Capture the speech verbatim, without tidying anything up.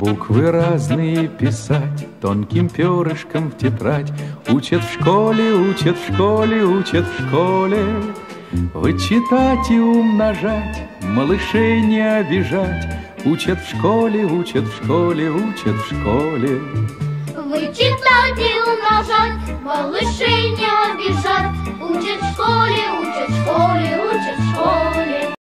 Буквы разные писать тонким перышком в тетрадь. Учат в школе, учат в школе, учат в школе. Вычитать и умножать, малышей не обижать. Учат в школе, учат в школе, учат в школе. Вычитать и умножать, малышей не обижать. Учат в школе, учат в школе, учат в школе.